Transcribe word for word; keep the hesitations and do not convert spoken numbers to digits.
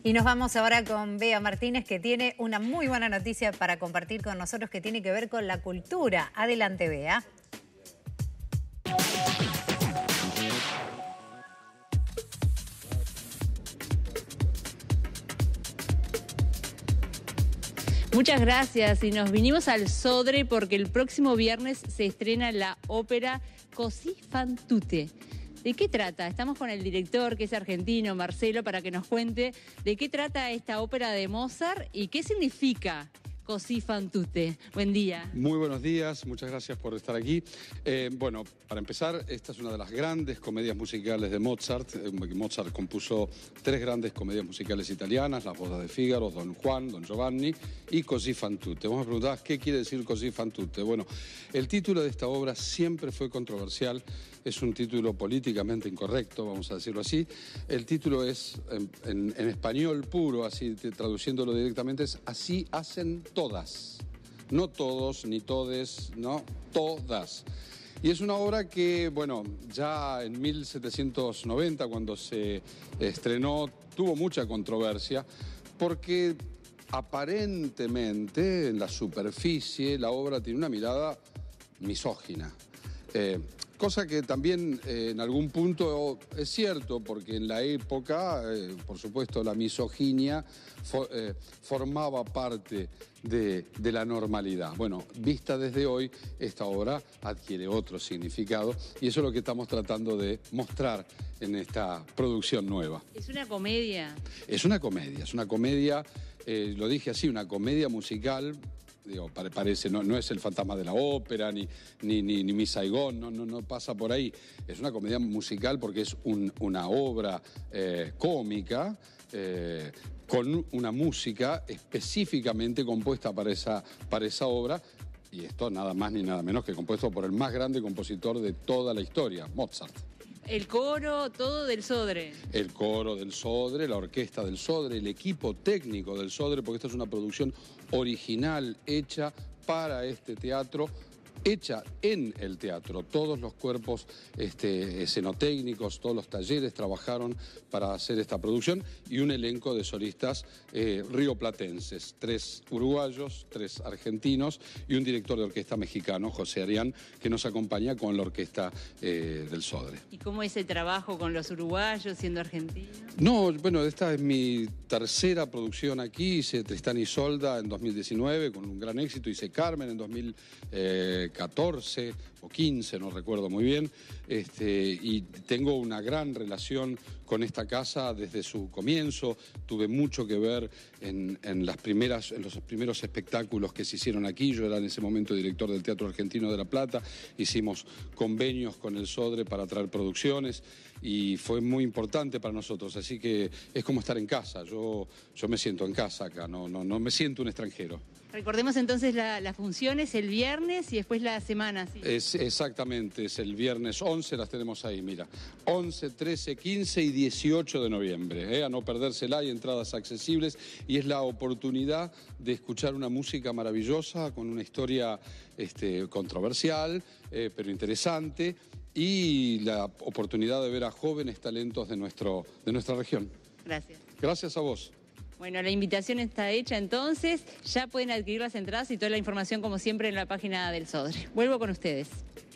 Y nos vamos ahora con Bea Martínez, que tiene una muy buena noticia para compartir con nosotros que tiene que ver con la cultura. Adelante, Bea. Muchas gracias y nos vinimos al Sodre porque el próximo viernes se estrena la ópera Così fan tutte. ¿De qué trata? Estamos con el director, que es argentino, Marcelo, para que nos cuente de qué trata esta ópera de Mozart y qué significa Così fan tutte. Buen día. Muy buenos días, muchas gracias por estar aquí. Eh, bueno, para empezar, esta es una de las grandes comedias musicales de Mozart. Eh, Mozart compuso tres grandes comedias musicales italianas, Las bodas de Fígaro, Don Juan, Don Giovanni y Così fan tutte. Vamos a preguntar, ¿qué quiere decir Così fan tutte? Bueno, el título de esta obra siempre fue controversial. Es un título políticamente incorrecto, vamos a decirlo así. El título es, en, en, en español puro, así traduciéndolo directamente, es Así hacen todas. No todos, ni todes, no, todas. Y es una obra que, bueno, ya en mil setecientos noventa, cuando se estrenó, tuvo mucha controversia, porque aparentemente, en la superficie, la obra tiene una mirada misógina. Eh, Cosa que también eh, en algún punto es cierto, porque en la época, eh, por supuesto, la misoginia for, eh, formaba parte de, de la normalidad. Bueno, vista desde hoy, esta obra adquiere otro significado y eso es lo que estamos tratando de mostrar en esta producción nueva. ¿Es una comedia? Es una comedia, es una comedia, eh, lo dije así, una comedia musical. Digo, parece, no, no es El fantasma de la ópera, ni, ni, ni, ni Mi Saigón, no, no, no pasa por ahí. Es una comedia musical porque es un, una obra eh, cómica, eh, con una música específicamente compuesta para esa, para esa obra, y esto nada más ni nada menos que compuesto por el más grande compositor de toda la historia, Mozart. El coro, todo del Sodre. El coro del Sodre, la orquesta del Sodre, el equipo técnico del Sodre, porque esta es una producción original hecha para este teatro, hecha en el teatro. Todos los cuerpos este, escenotécnicos, todos los talleres trabajaron para hacer esta producción y un elenco de solistas eh, rioplatenses, tres uruguayos, tres argentinos y un director de orquesta mexicano, José Arián, que nos acompaña con la orquesta eh, del Sodre. ¿Y cómo es el trabajo con los uruguayos siendo argentinos? No, bueno, esta es mi tercera producción aquí. Hice Tristán y Isolda en dos mil diecinueve con un gran éxito, hice Carmen en dos mil catorce o quince, no recuerdo muy bien, este, y tengo una gran relación con esta casa desde su comienzo. Tuve mucho que ver en, en, las primeras, en los primeros espectáculos que se hicieron aquí. Yo era en ese momento director del Teatro Argentino de La Plata. Hicimos convenios con el Sodre para traer producciones y fue muy importante para nosotros. Así que es como estar en casa. Yo, yo me siento en casa acá, no, no, no me siento un extranjero. Recordemos entonces la, las funciones el viernes y después la semana. ¿Sí? Es, exactamente, es el viernes once, las tenemos ahí, mira. once, trece, quince y dieciocho de noviembre. ¿eh? A no perdérsela, hay entradas accesibles y es la oportunidad de escuchar una música maravillosa con una historia este, controversial, eh, pero interesante, y la oportunidad de ver a jóvenes talentos de, nuestro, de nuestra región. Gracias. Gracias a vos. Bueno, la invitación está hecha entonces, ya pueden adquirir las entradas y toda la información como siempre en la página del Sodre. Vuelvo con ustedes.